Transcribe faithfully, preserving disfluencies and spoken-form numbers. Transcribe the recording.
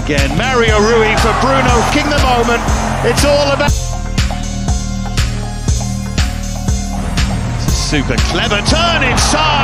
again. Mario Rui for Bruno, king the moment. It's all about... Super clever turn inside.